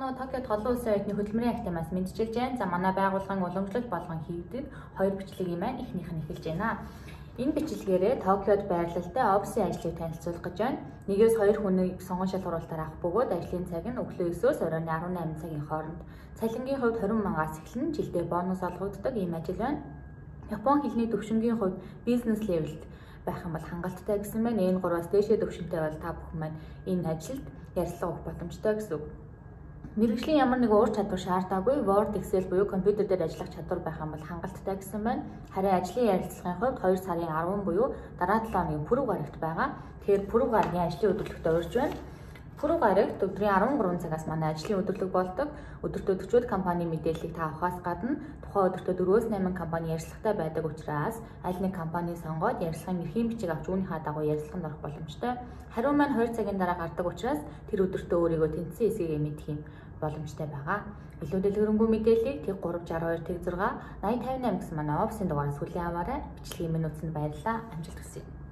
нөө Токиод голлон улсын оюутны хөдөлмөрийн актимаас мэдчилж байна. За манай байгууллагын уламжлалт болгон хийгдэг 2 бичлэгийн маань эхнийх нь эхэлж байна. Энэ бичлэгээрээ Токиод байрлалтай офисын ажлыг танилцуулах гэж байна. 1-2 хүнийг сонгон шалгуулалтаар авах бөгөөд ажлын цаг нь өглөө 9-өөс оройн 18 цагийн хооронд. Цалингийн хувьд 20 мянгаас эхлэн жилдээ бонус олгогддог ийм ажил байна. Япон хэлний төвшингийн хувьд бизнес левелд байх юм бол хангалттай гэсэн байна. Энэ 3-аас дээшээ төвшөнтэй бол та бүхэн маань энэ ажилд ярилцлага өгөх боломжтой гэсэн үг. Мэргэжлийн ямар нэг уур чадвар шаардаагүй Word, Excel буюу компьютер дээр ажиллах чадвар байх юм бол хангалттай гэсэн байна. Харин ажлын ярилцлагын хувьд 2 сарын 10 буюу дараа 7 хоногийн пүрэв гарагт байгаа. Тэгэхээр пүрэв гарагийн ажлын өдөрлөгтөд урьж байна. Пүрэв гарагт өдрийн 13 цагаас манай ажлын өдөрлөг болдог. Өдөртөө 40 компани мэдээллийг та авахаас гадна тухайн өдөртөө 4-8 компани ярилцлагатай байдаг учраас аль нэг компани сонгоод ярилцлагын эрхийн бичиг авч үүнийхээ дагуу ярилцлаганд орох боломжтой. Хариу маань 2 цагийн дараа гардаг учраас тэр өдөртөө өөрийгөө тэнцсэн эсэгээ мэдэх юм боломжтой байгаа. Илүү дэлгэрэнгүй мэдээллийг Тэг 362 Тэг 6 8058 гэсэн манай офисын дугаараас хүлээн аваарай. Бичлэгийн минь үзсэнд баярлалаа. Амжилт хүсье.